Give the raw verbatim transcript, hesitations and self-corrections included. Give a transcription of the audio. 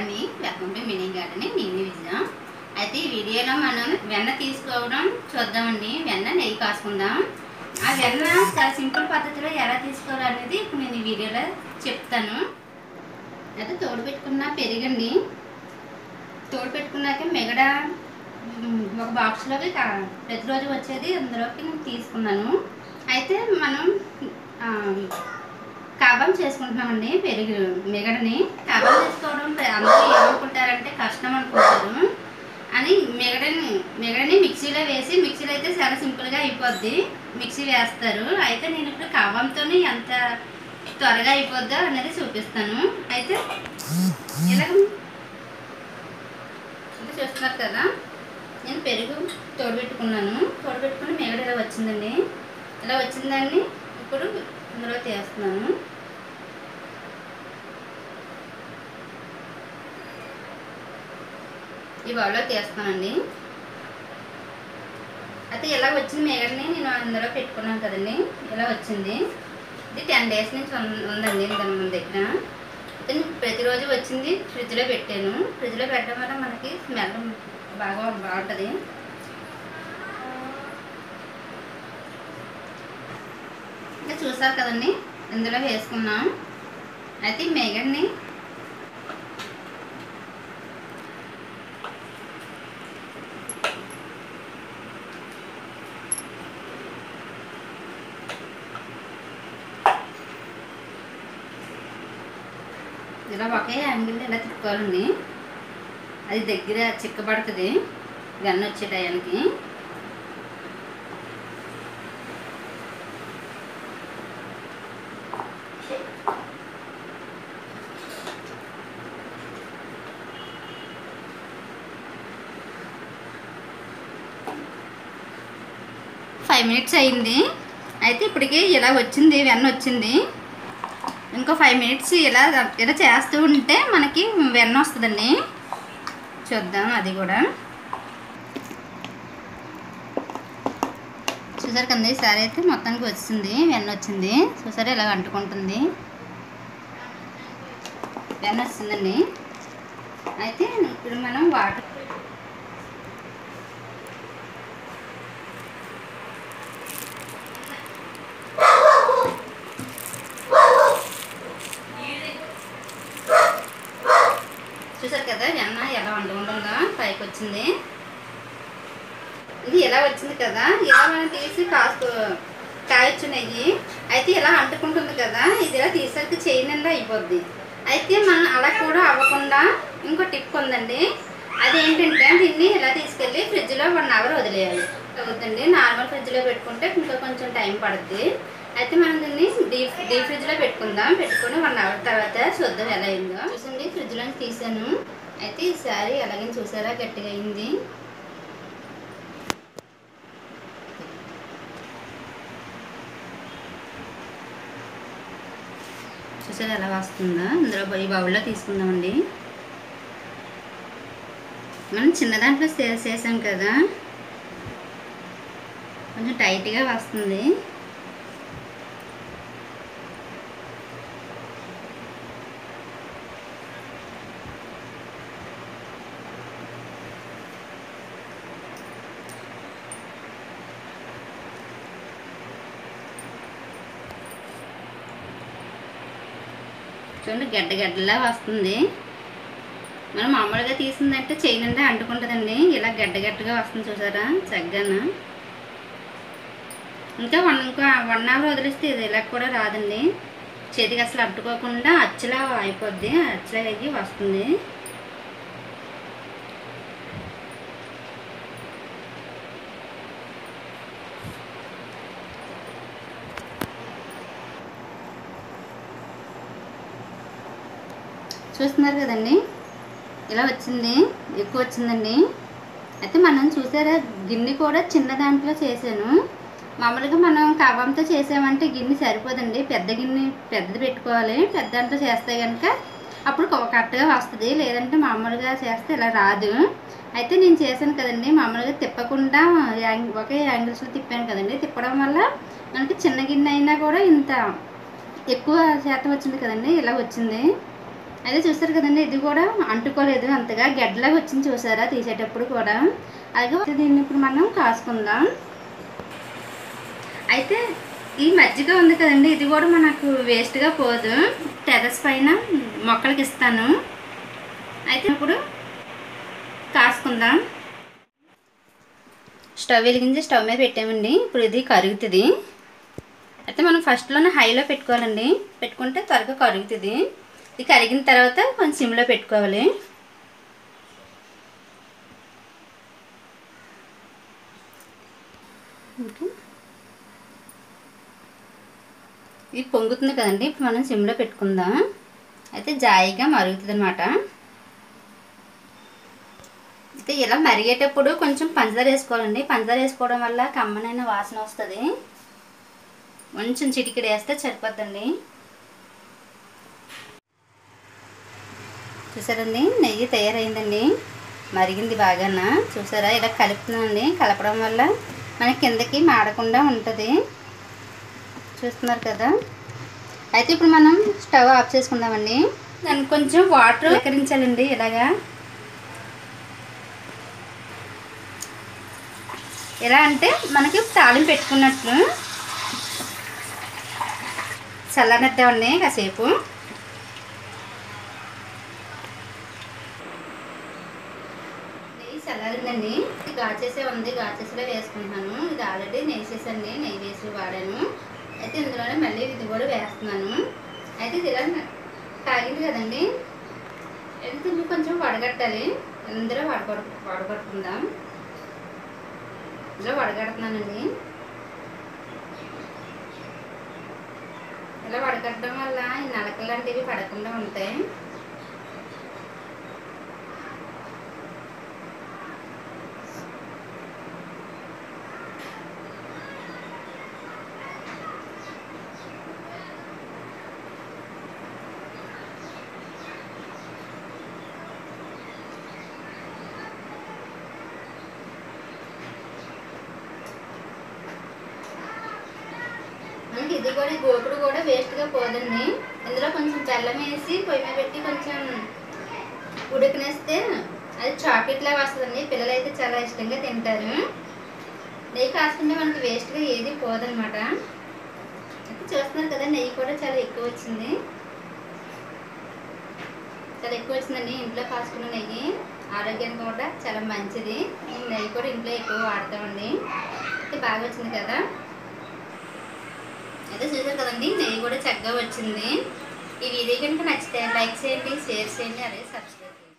అండి, welcome to mini gardening. నేను విజయ. అయితే ఈ వీడియోలో మనం వెన్న తీసుకోవడం చూద్దామండి. వెన్న నెయ్యి కాసుకుందాం. ఆ వెన్న చాలా సింపుల్ పద్ధతిలో ఎలా తీసుకోవాలనేది ఇప్పుడు నేను ఈ వీడియోలో చెప్తాను. అయితే తోడు పెట్టుకున్న పెరిగండి, తోడు పెట్టుకున్నాక మిగడ ఒక బాక్స్లోకి ప్రతిరోజు వచ్చేది అందులోకి నేను తీసుకున్నాను. అయితే మనం కబాబ్ చేసుకుంటున్నామండి. పెరుగు మిగడని కబాబ్ చేసుకోవడం అందరూ ఏమనుకుంటారంటే కష్టం అనుకుంటారు అని మిగడని మిగడని మిక్సీలో వేసి మిక్సీలో అయితే చాలా సింపుల్గా అయిపోద్ది, మిక్సీ వేస్తారు. అయితే నేను ఇప్పుడు కబాబ్తో ఎంత త్వరగా అయిపోద్దో అనేది చూపిస్తాను. అయితే ఇలాగ అంటే చూస్తున్నారు కదా, నేను పెరుగు తోడుపెట్టుకున్నాను. తోడుపెట్టుకుని మిగడ ఇలా వచ్చిందండి. ఇలా వచ్చిందాన్ని ఇప్పుడు ఇందులో తీస్తున్నాను. ఈ బౌల్లో తీస్తానండి. అయితే ఇలా వచ్చింది మిగడని నేను అందులో పెట్టుకున్నాను కదండి. ఇలా వచ్చింది. ఇది టెన్ డేస్ నుంచి ఉందండి దాని మన దగ్గర. అయితే ప్రతిరోజు వచ్చింది ఫ్రిడ్జ్లో పెట్టాను. ఫ్రిడ్జ్లో పెట్టడం వల్ల మనకి స్మెల్ బాగా బాగుంటుంది. ఇంకా చూసారు కదండి, ఇందులో వేసుకున్నాం. అయితే మిగడని ఇలా ఒకే యాంగిల్ ఇలా తిప్పుకోవాలండి. అది దగ్గర చిక్కబడుతుంది వెన్న వచ్చే టయానికి. ఫైవ్ మినిట్స్ అయింది. అయితే ఇప్పటికి ఇలా వచ్చింది, వెన్న వచ్చింది. ఇంకో ఫైవ్ మినిట్స్ ఇలా ఇలా చేస్తూ ఉంటే మనకి వెన్న వస్తుందండి. చూద్దాం అది కూడా. చూసారు కదా, ఈసారి అయితే మొత్తానికి వచ్చింది, వెన్న వచ్చింది. చూసారు ఇలా అంటుకుంటుంది, వెన్న వస్తుందండి. అయితే ఇప్పుడు మనం వాటర్ చూసారు కదా, వెన్న ఎలా వండుకుంటుందో పైకి వచ్చింది. ఇది ఎలా వచ్చింది కదా, ఇలా మనం తీసి కాసు కాయొచ్చు నెయ్యి. అయితే ఇలా అంటుకుంటుంది కదా, ఇది ఇలా తీసరికి చేయి నిండా అయిపోద్ది. అయితే మనం అలా కూడా అవ్వకుండా ఇంకో టిప్ ఉందండి. అదేంటంటే దీన్ని ఇలా తీసుకెళ్ళి ఫ్రిడ్జ్లో వన్ అవర్ వదిలేయాలి. అవుతుందండి. నార్మల్ ఫ్రిడ్జ్లో పెట్టుకుంటే ఇంకా కొంచెం టైం పడుద్ది. అయితే మనం దీన్ని డీప్ డీప్ ఫ్రిడ్జ్లో పెట్టుకుందాం. పెట్టుకుని వన్ అవర్ తర్వాత చూద్దాం ఎలా అయిందో. చూసండి, ఫ్రిడ్జ్లోకి తీసాను. అయితే ఈసారి ఎలాగైనా చూసారా గట్టిగా అయింది. చూసారా ఎలా వస్తుందా. ఇందులో ఈ బౌల్లో తీసుకుందామండి. మనం చిన్న దాంట్లో చేసాం కదా, కొంచెం టైట్గా వస్తుంది. చూడండి, గడ్డ గడ్డలా వస్తుంది. మనం మామూలుగా తీసిందంటే చేయి నిండా అంటుకుంటుందండి. ఇలా గడ్డ గడ్డగా వస్తుంది. చూసారా చక్కగా. ఇంకా వన్ ఇంకా వన్ అవర్ వదిలిస్తే ఇది ఇలా కూడా రాదండి. చేతికి అసలు అడ్డుకోకుండా అచ్చలా అయిపోద్ది, అచ్చలా అయ్యి వస్తుంది. చూస్తున్నారు కదండి, ఇలా వచ్చింది, ఎక్కువ వచ్చిందండి. అయితే మనం చూసారా గిన్నె కూడా చిన్న దాంట్లో చేశాను. మామూలుగా మనం కబాబ్తో చేసామంటే గిన్నె సరిపోదండి, పెద్ద గిన్నె పెద్దది పెట్టుకోవాలి. పెద్ద దాంట్లో చేస్తే కనుక అప్పుడు కరెక్ట్గా వస్తుంది. లేదంటే మామూలుగా చేస్తే ఇలా రాదు. అయితే నేను చేశాను కదండి, మామూలుగా తిప్పకుండా ఒకే యాంగిల్స్లో తిప్పాను కదండి. తిప్పడం వల్ల మనకి చిన్న గిన్నె అయినా కూడా ఇంత ఎక్కువ శాతం వచ్చింది కదండి. ఇలా వచ్చింది. అయితే చూసారు కదండి, ఇది కూడా అంటుకోలేదు, అంతగా గడ్డలాగా వచ్చింది చూసారా తీసేటప్పుడు కూడా. అలాగే దీన్ని ఇప్పుడు మనం కాసుకుందాం. అయితే ఈ మజ్జిగ ఉంది కదండి, ఇది కూడా మనకు వేస్ట్గా పోదు, టెర్రస్ పైన మొక్కలకి ఇస్తాను. అయితే ఇప్పుడు కాసుకుందాం. స్టవ్ వెలిగించి స్టవ్ మీద పెట్టామండి. ఇప్పుడు ఇది కరుగుతుంది. అయితే మనం ఫస్ట్లోనే హైలో పెట్టుకోవాలండి, పెట్టుకుంటే త్వరగా కరుగుతుంది. ఇది కరిగిన తర్వాత కొంచెం సిమ్లో పెట్టుకోవాలి. ఇది పొంగుతుంది కదండి, ఇప్పుడు మనం సిమ్లో పెట్టుకుందాం. అయితే జాయిగా మరుగుతుంది అనమాట. అయితే ఇలా మరిగేటప్పుడు కొంచెం పంచదార వేసుకోవాలండి. పంచదార వేసుకోవడం వల్ల కమ్మనైన వాసన వస్తుంది. కొంచెం చిటికెడు వేస్తే సరిపోద్దండి. చూసారండి, నెయ్యి తయారైందండి, మరిగింది బాగాన. చూసారా, ఇలా కలుపుతున్నానండి. కలపడం వల్ల మనకి కిందకి మాడకుండా ఉంటుంది. చూస్తున్నారు కదా. అయితే ఇప్పుడు మనం స్టవ్ ఆఫ్ చేసుకుందామండి. దానికి కొంచెం వాటర్ ఎక్కరించాలండి. ఇలాగా ఎలా అంటే మనకి తాలింపు పెట్టుకున్నట్లు చల్లనిద్దామండి కాసేపు. నెయ్యి చల్లారిందండి. గాచేసే ఉంది, గాచేసేలో వేసుకుంటున్నాను. ఇది ఆల్రెడీ నెయ్యి చేసండి, నెయ్యి వేసి వాడాను. అయితే ఇందులోనే మళ్ళీ ఇది కూడా వేస్తున్నాను. అయితే ఇది ఇలా తాగింది కదండి, ఎందుకు కొంచెం వడగట్టాలి. ఇందులో వడగొడ వడగొట్టుకుందాం. ఇలా వడగడుతున్నానండి. ఇలా వడగట్టడం వల్ల ఈ నలకలు లాంటివి పడకుండా ఉంటాయి. మనకి ఇది కూడా గోకుడు కూడా వేస్ట్గా పోదండి. ఇందులో కొంచెం బెల్లం వేసి పొయ్యి మీద పెట్టి కొంచెం ఉడికినేస్తే అది చాక్లెట్ లాగా వస్తుందండి. పిల్లలు అయితే చాలా ఇష్టంగా తింటారు. నెయ్యి కాసుకుంటే మనకి వేస్ట్గా ఏది పోదనమాట. అయితే చూస్తున్నారు కదా, నెయ్యి కూడా చాలా ఎక్కువ వచ్చింది. చాలా ఎక్కువ వచ్చిందండి. ఇంట్లో కాసుకున్న నెయ్యి ఆరోగ్యానికి కూడా చాలా మంచిది. నెయ్యి కూడా ఇంట్లో ఎక్కువ వాడతామండి. అయితే బాగా వచ్చింది కదా. అయితే చూసారు కదండి, నెయ్యి కూడా చక్కగా వచ్చింది. ఈ వీడియో కనుక నచ్చితే లైక్ చేయండి, షేర్ చేయండి, అలాగే సబ్స్క్రైబ్ చేయండి.